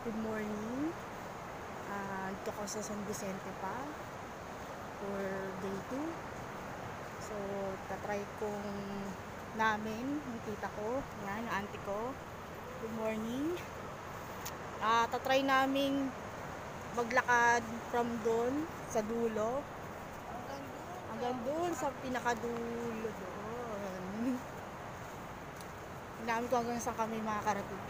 Good morning. Dito ako sa San Vicente pa for day 2. So, tatry kong namin yung tita ko. Yan, yung auntie ko. Good morning. Tatry namin maglakad from doon sa dulo. Hanggang doon sa pinakadulo doon. Namin kung hanggang saan kami makakarating.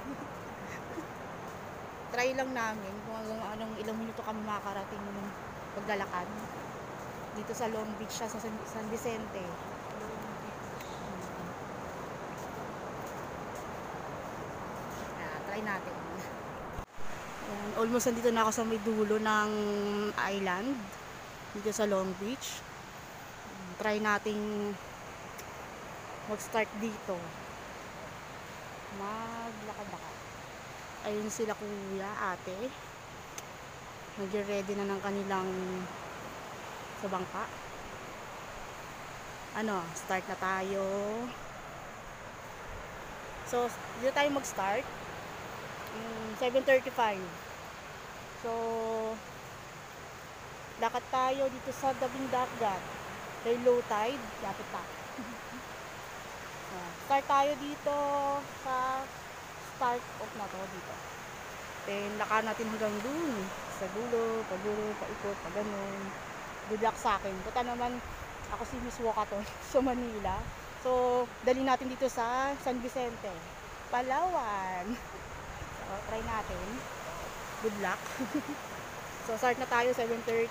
Try lang namin kung hanggang ilang minuto kami makakarating paglalakad dito sa Long Beach sa San Vicente. Try natin. Ayan, almost nandito na ako sa may dulo ng island dito sa Long Beach. Try nating mag-start dito, maglakad-lakad. Ayun sila kuya, ate. Nag-ready na ng kanilang sa bangka. Start na tayo. So, dito tayo mag-start. 7:35. So, lakad tayo dito sa tabing dagat. May low tide, lapit pa. Start tayo dito sa start off na to dito. Then, lakad natin hanggang dun. Sa dulo, paikot, pa ganun. Good luck sa akin. Buta naman, ako si Miss Wokaton sa Manila. So, dali natin dito sa San Vicente, Palawan. So, try natin. Good luck. So, start na tayo 7:30.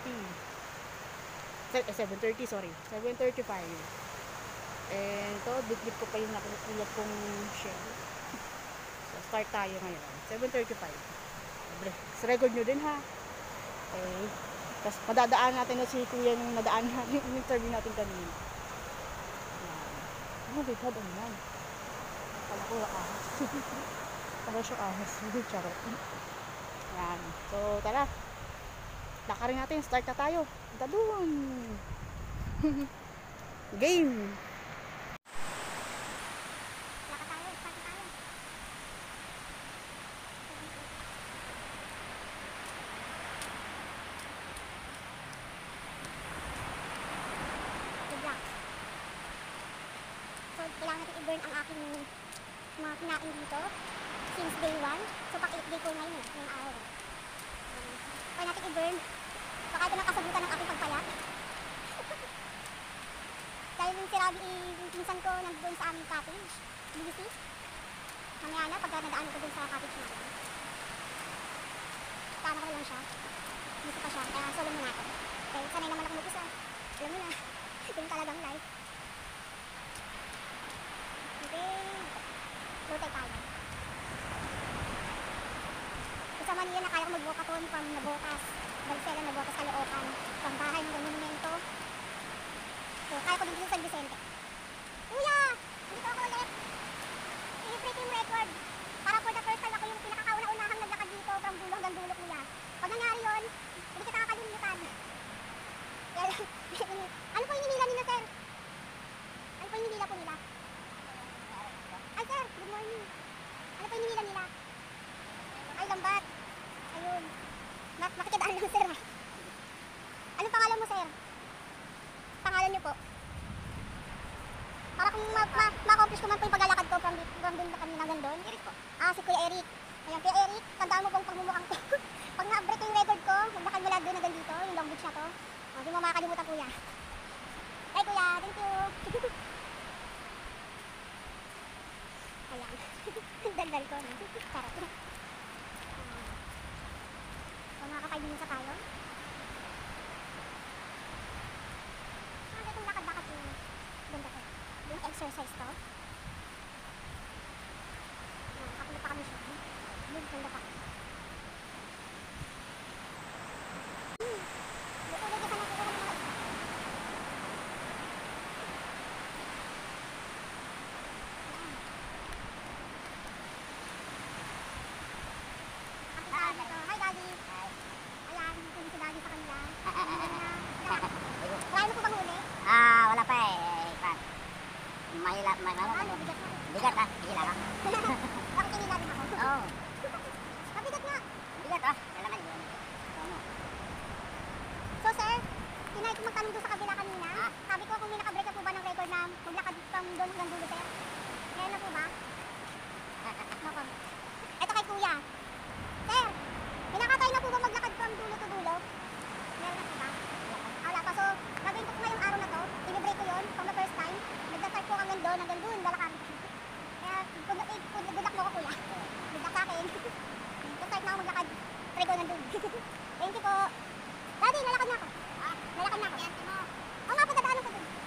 7:30, sorry. 7:35. And to, bit-bit ko pa yung nakukulap kong shell. So, start tayo ngayon. 7:35. Sa record nyo din ha. Okay. Tapos, madadaan natin na si kuya yung nadaan natin yung interview natin kanina. Oh my God, ano yan? Kala ko ahas. Kala siya ahas. Charot. Yan. So, tara. Lakarin natin. Start na tayo. Punta doon. Game! Kailangan natin i-burn ang aking mga kinain dito since day 1. So, paki-8 day ko ngayon ngayong araw. Kaya natin i-burn. Baka ito nakasabutan ng aking pagpayat. Dahil yung sirabi minsan ko nandun sa aming cottage. BBC. Mamaya na pagka nadaan ko dun sa cottage natin. Tama ko lang siya. Busy pa siya. Kaya solo mo natin. Okay, sanay naman ako mag-isa. Alam mo na. Yung talagang life. Lutay tayo. Sa Manila na kaya ko mag-walkathon from Navotas, Balsela, Navotas, Caloocan, from bahay hanggang monumento. So, kaya ko din dito sa San Vicente. Kuya! Dito ako ulit! I-break yung record. Para for the first time ako yung pinakakauna-unahang naglakad dito from dulo hanggang dulo, kuya. Pag nangyari yun, hindi kita kakalimutan. Ano po yung hinila nila, sir? Ano po yung hinila po nila? Ay sir, good morning. Ano po yung hinila nila? Ay, lambat. Ayun. Makikidaan lang sir. Anong pangalan mo sir? Pangalan niyo po? Para kung ma-accomplish ko man po yung paglalakad ko from doon na kanina hanggang doon. Eric po. Si Kuya Eric. Ayan, Kuya Eric, tandaan mo pong pagmumukhang ko. Pag na-break ko yung record ko, maglakad mula doon hanggang dito, yung Long Beach na to. Hindi mo makakalimutan kuya. Hey kuya, thank you. Ayan. Daldal ko, no? Charot. So, mga ka-5 sa tayo. Itong lakad-lakad yung ganda ko. Yung exercise to. Nakakulit pa kami siya. Yung ganda pa. Dito ulit isa na siguro ng mga hi daddy. Ayan, kong magtanong doon sa kabila kanina. Sabi ko kung may nakabreka po ba ng record na maglakad from doon hanggang dulo, sir. Meron na po ba? Nako. Ito kay kuya. Sir, may nakatry na po ba maglakad from dulo to dulo? Meron na po ba? Wala pa. So, gagawin ko po ngayong araw na to. I-break ko yun from the first time. Nagda-start po hanggang doon, lalakad. Kaya, good luck mo ko kuya. Good luck sa akin. Start na ako maglakad. Try ko nandun. Thank you po. Daddy, lalakad na ako. Lalakad na ako. Oo nga po, dadaanan ko dun.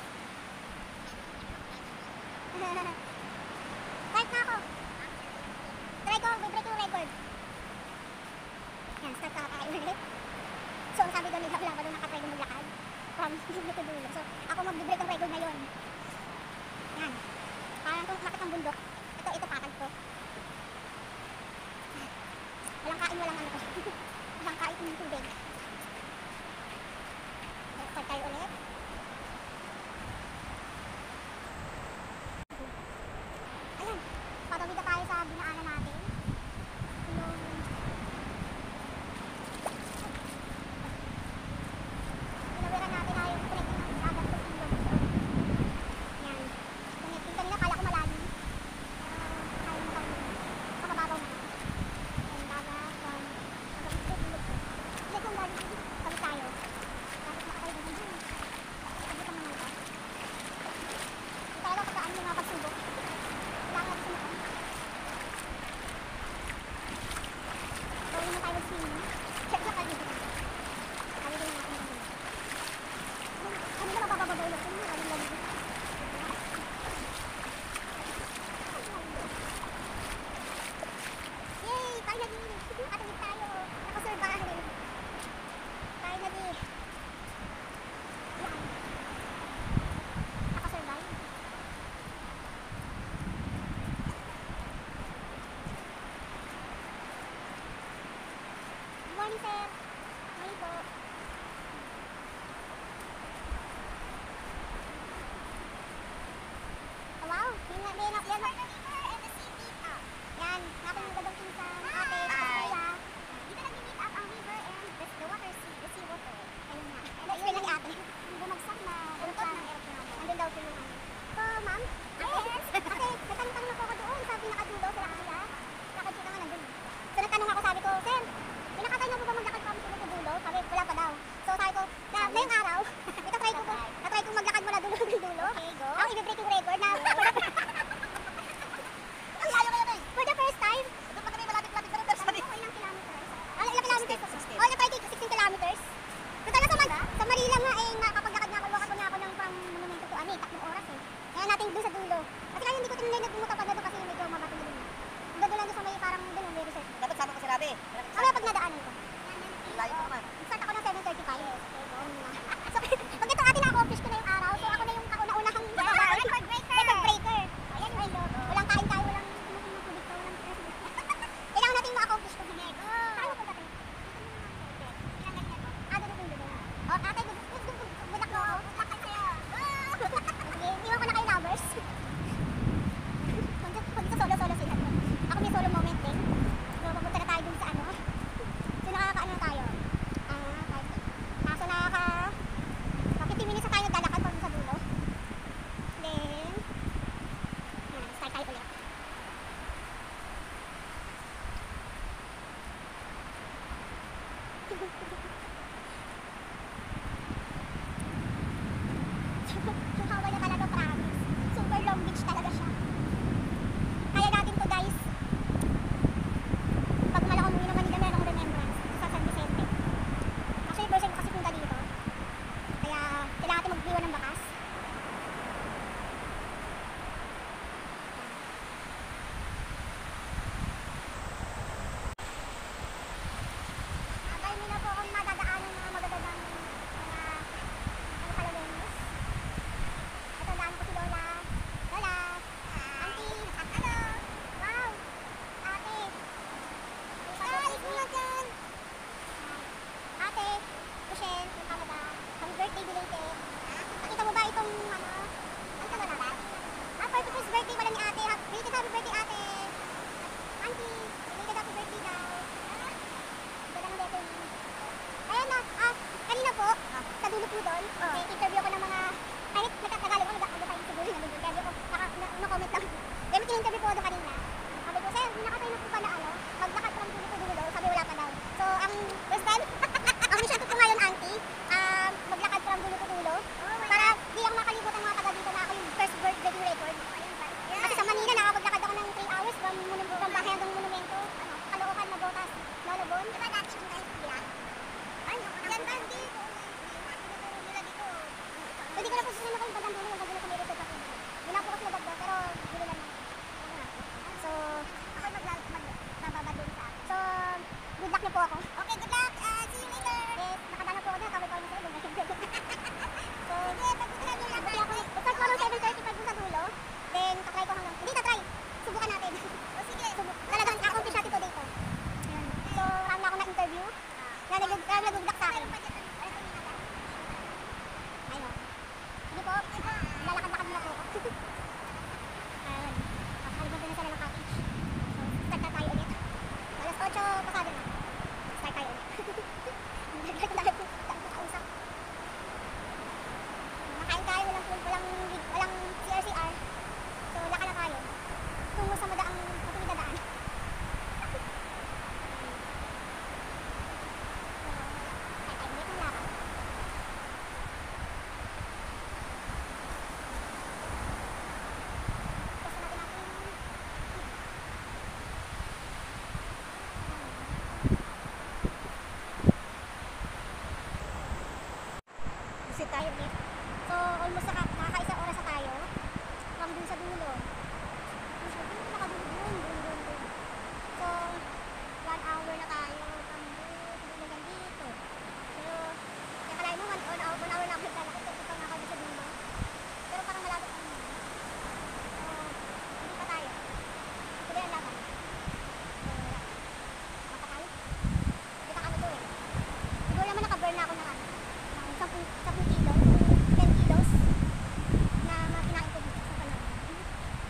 Start na ako. Try ko, break yung record. Yan, start na tayo ulit. So, ang sabi doon, wala ba doon nakatry ko maglakad? From dulo to dulo. So, ako mag-break ang record na yun. Yan. Parang kung makit ang bundok. Ito patag ko. Walang kain, walang ano ko. Walang kain ng tubig. Start tayo ulit. Ayan. Patawid na tayo sa binaanan natin. Yung... Pinawiran natin ay yung connecting ng dagat to ilog. Yan. Connecting. Kanina kala ko malalim. Kaya mo kami. Makababaw na. Ang dagat from hanggang sa ilog ko. Hindi kung galing kami tayo. Dapat makatayo din dun. Abutan naman ito. Hindi talaga kung saan yung mga pagsubok. Kailangan natin sumukan. Gawin na tayo mag-swimming. Check na kayo dito. Kaya din natin yung dito. Ano na mabababaw ulit? Ano na kaling lamig? Yay! Finally! Nakatawid tayo. Nakasurvive. Finally. Yan. Nakasurvive. Good morning, sir. Morning po. Oh, wow. Yan. Yan. Natin yung gagawin sa ate. Kuya. Dito nag-meet up ang river and the water the sea water. Ayun nga. Explain lang ni ate. Yung bumagsak na buntot ng aeroplano. Andun daw po yung ano. So, ma'am? Yes. Kasi nagtanong na po ako doon sa pinakadulo sa Rakaya. Nakadyo naman nandun. So, nagtanong ako, sabi ko, sir, may nakatay na po ba maglakad from dulo to dulo? Sabi, wala pa daw. So, sabi ko, ngayong araw, natry ko maglakad mula dulo hanggang dulo. Okay, go. Ako, i-break yung record na for the first time. Doon pa kami malapit-lapit sa reverse. Sabi ko, ilang kilometers? Ilang kilometers? Oh, na-try ko 16 kilometers. So, talaga sa Manila nga eh, nakapaglakad nga ako, walk nga ako ng from Monumento to Ani, 3 oras eh. Kaya natin doon sa dulo. Kasi kaya hindi ko tinulay nagmumutapad na doon kasi medyo mabato na doon. Doon lang doon sa may parang doon, may resort. Dapat sama ko si Rabi. Mamaya pag nadaanan ko. Layo pa naman. Start ako ng 7:35. So, pag ito atin na-accomplish ko na yung araw, so ako na una-unahang record breaker. Ayan yung ilo. Walang kain tayo, walang tubig tayo, walang kailangan natin ma-accomplish ko. Sige, go! Saan mo po dati? Doon yung dulo. Oh, ate, good luck mo ako. Good luck sa'yo. Sige, iwan ko na kayo lovers. Kung dito solo-solo sila. Ako may solo moment din. So, papunta na tayo dun sa ano. So, nakakaano na tayo. Kaso nakaka 15 minutes na tayo naglalakad pag sa dulo. Then, start tayo ulit. Hawa na talaga, promise. Super long beach talaga siya. Kaya natin to, guys. Pag malakang umuwi ng Manila, meron akong remembrance sa San Vicente. Actually, first time ko kasi punta dito. Kaya, kailangan natin mag-iwan ng bakas. Abay, nila po akong madadaanan. doon kanina. Sabi ko, sir, nakatay na po ba na ano? Maglakad from dulo to dulo. Sabi, wala pa daw. So, ang first time, ang mission ko po ngayon, auntie, maglakad from dulo to dulo. Para di ako makalimutan mga taga dito na ako yung first birthday record. Kasi sa Manila, nakakapaglakad ako ng 3 hours from bahay hanggang monumento. Caloocan, Nabotas, Lolobon. Diba dati yung guys nila? Ay, yan ba? Hindi. Tinuturo nila dito. Hindi ko na po susunod ako yung bandang dulo, yung bandang dulo sa resort ako. Hindi na po kasi nagagdo, pero dulo lang. So, ako magbababa din sa akin. So, good luck na po ako. Okay, good luck. See you later. Yes, nakadala po ako na. Kaway ko na sa'yo. So, sige, pagpunta na lang. Start ko around 7:35 po sa dulo. Then, tatry ko hanggang, hindi tatry. Subukan natin. O sige. Talagang accomplish natin to dito. Ayan. So, marami na ako na-interview. Na nag-good luck sa akin. Ayun. Sige po. Lalakad-lakad muna po ako. Ayun. Kakalimutan na sila ng cottage. So, start na tayo ulit. Alas 8 pasado na. Start tayo ulit. Dahil po kausap. Nakain tayo, walang CRCR. So, laka na tayo. Tungo sa matuwid na daan. Ay, ulit ng lakad. Basta natin. Visit tayo ulit. So, almost nakakaisang oras na tayo. From dun sa dulo. So, dun nakadun. So, 1 hour na tayo. From dulo hanggang dito. So, nakalain mo, 1 hour na ako naglalakad. Kasi pang ako sa dulo. Pero parang malapit ang mga. So, hindi pa tayo. Tuloy ang laban. So, mapa tayo. Kita kami to eh. Siguro naman nakaburn na ako ng 10 kilos, 10 kilos na mga kinain ko dito sa panahon.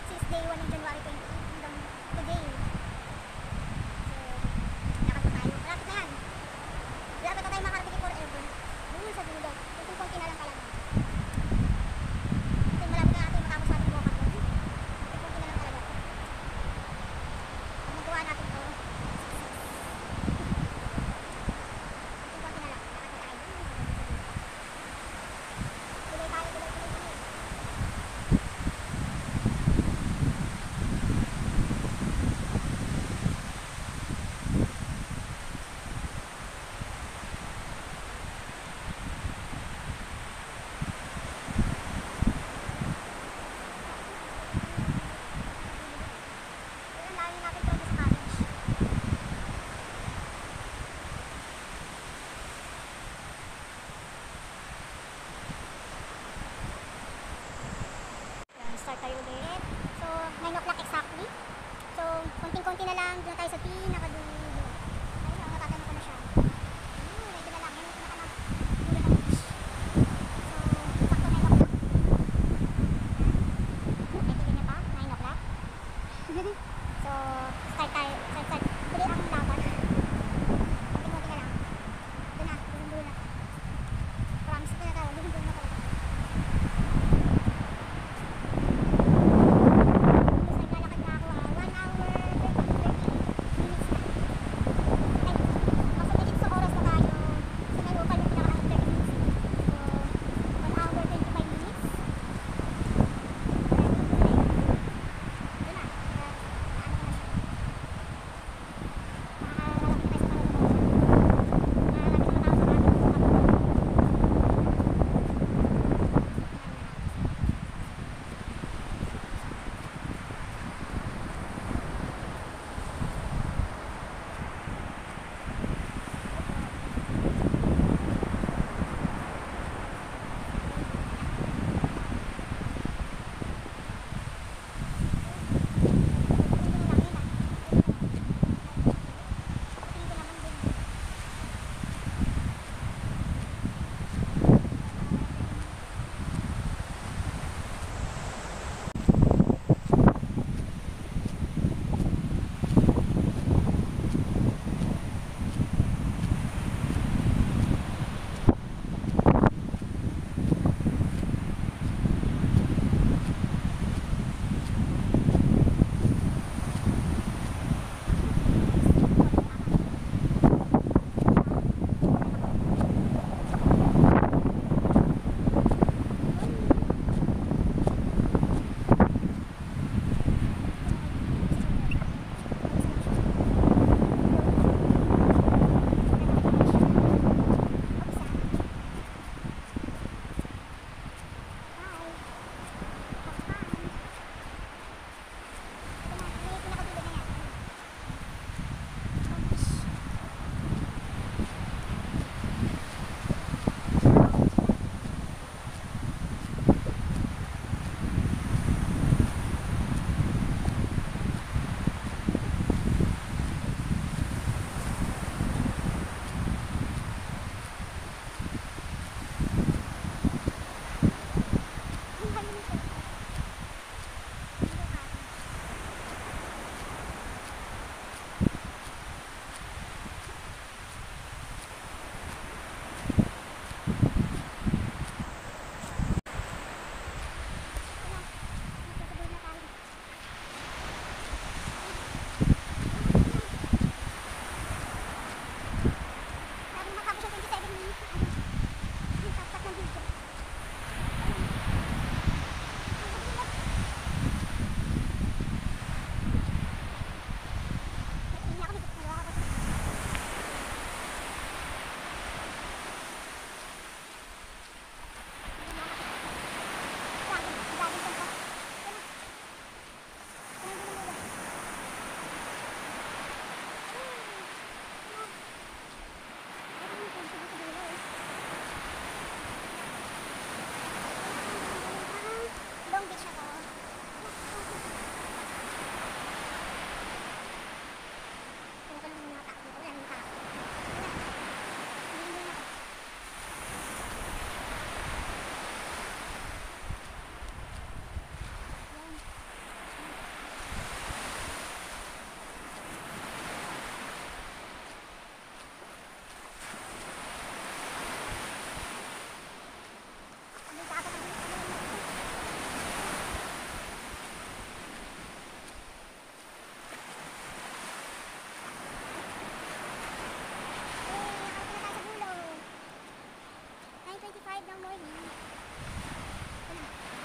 5 ng morning. Ayun.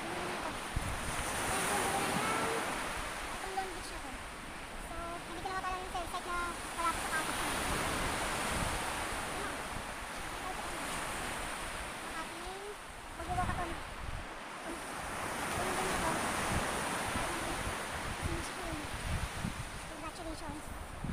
Itong Long Beach na to. So, nandito na tayo yung cell site na malapit sa cottage na. Ang ating mag-walkathon. Congratulations.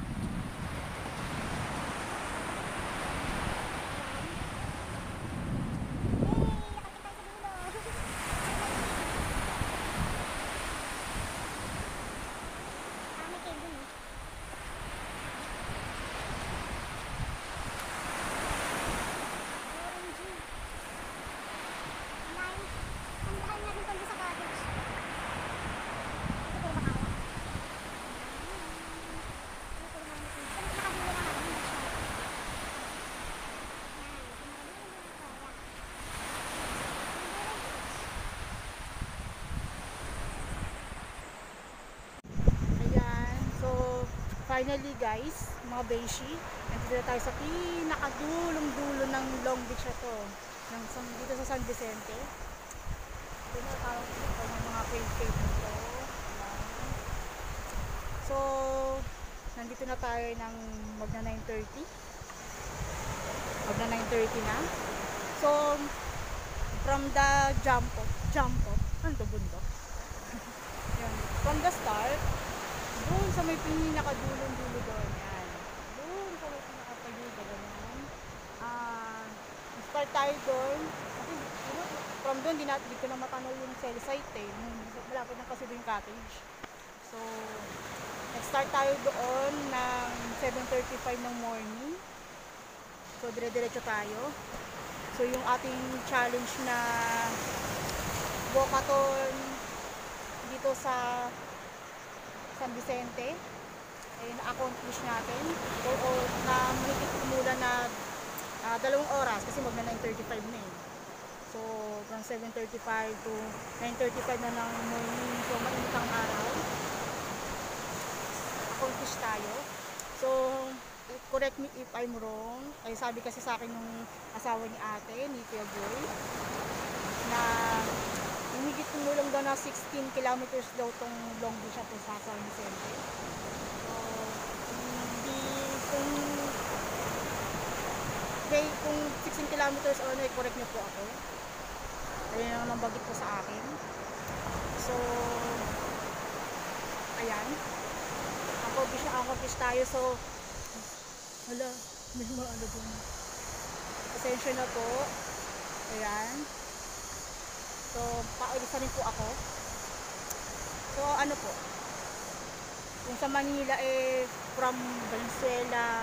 Ayan. So, finally guys, mga beshi, nandito na tayo sa pinakadulong-dulo ng Long Beach na to. Dito sa San Vicente. Ito na tawag ito ng mga cave nito. Ayan. So, nandito na tayo ng magna 9:30. Magna 9:30 na. So, from the jump off, ano to, bundok? Yan. From the start, doon sa may pinakadulong-dulo doon, yan. Doon sa may pinakadulong ganyan. Start tayo doon. Kasi, from doon, di ko na matanaw yung cell site eh. Malapit na kasi doon yung cottage. So, nag-start tayo doon ng 7:35 ng morning. So, dire-diretso tayo. So, yung ating challenge na walkathon dito sa San Vicente ay na-accomplish natin. O na mahigit kumula na 2 oras kasi magna 9:35 na eh. So, from 7:35 to 9:35 na ng morning. So, mainit ang araw. Accomplish tayo. So, correct me if I'm wrong. Ay sabi kasi sa akin nung asawa ni ate, ni Tia Boy, na humigit kumulang daw na 16 kilometers daw tong Long Beach at sa San Vicente. So, kung 16 kilometers o ano, correct niyo po ako. Ayun ang nambagit po sa akin. So, ayan. Accomplish tayo. So, hala, may mga ano dun. Pasensya na po. Ayan. So, paulisa rin po ako. So, ano po. Kung sa Manila from Valenzuela,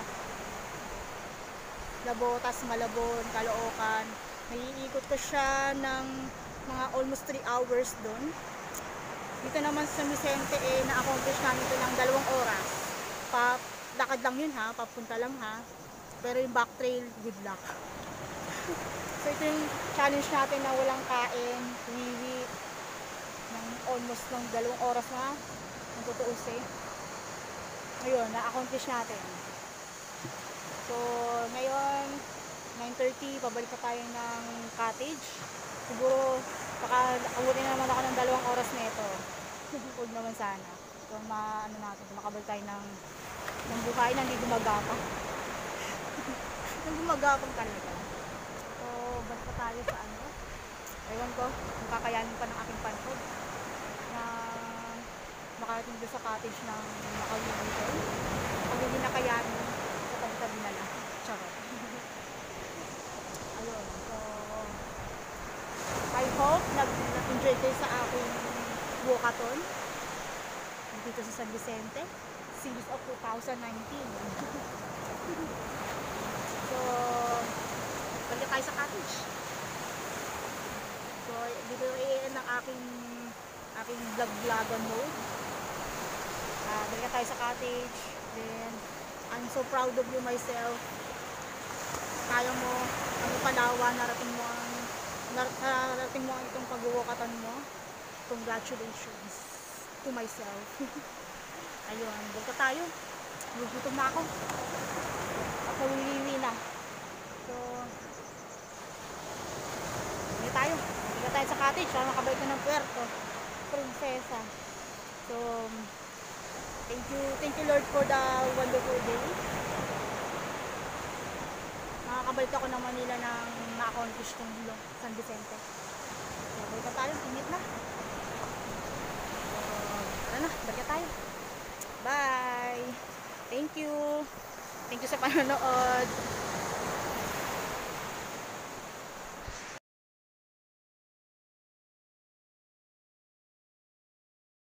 Labotas, Malabon, Caloocan, naiikot ko siya ng mga almost 3 hours doon. Dito naman sa Vicente na-accomplish namin ito ng 2 oras. Lakad lang yun ha, papunta lang ha. Pero yung back trail, good luck. So ito yung challenge natin na walang kain, wiwi, ng almost ng 2 oras na, ang tutuos eh. Ayun, na-accomplish natin. So, ngayon, 9:30, pabalik pa tayo ng cottage. Siguro, baka abutin na naman ako ng 2 oras nito. Huwag naman sana. So, makabalik tayo ng buhay na hindi gumagapang. Nang gumagapang talaga. So, basta tayo sa ano. Ewan ko, kung kakayanin pa ng aking panhod na makarating doon sa cottage ng makawin. Pag hindi nakayanin, sa tabi-tabi na lang. Charot. Ayun. So, I hope nag-enjoy kayo sa aking walkathon dito sa San Vicente, series of 2019. So, balik tayo sa cottage. So, dito i-end ang aking vlog-vlogan mode. Balik tayo sa cottage. Then, I'm so proud of you myself. Kaya mo, Palawa, narating mo ang itong pag-walkathon mo. Congratulations to myself. Ayun, balik tayo. Gugutom na ako. At nawiwiwi na. So, sa cottage, para makabalik na ng Puerto Princesa. So, thank you Lord for the wonderful day. Makakabalik ako ng Manila ng ma-accomplish tong San Vicente. So, balik na tayo, init na. Tara na, balik na tayo. Bye! Thank you sa panonood.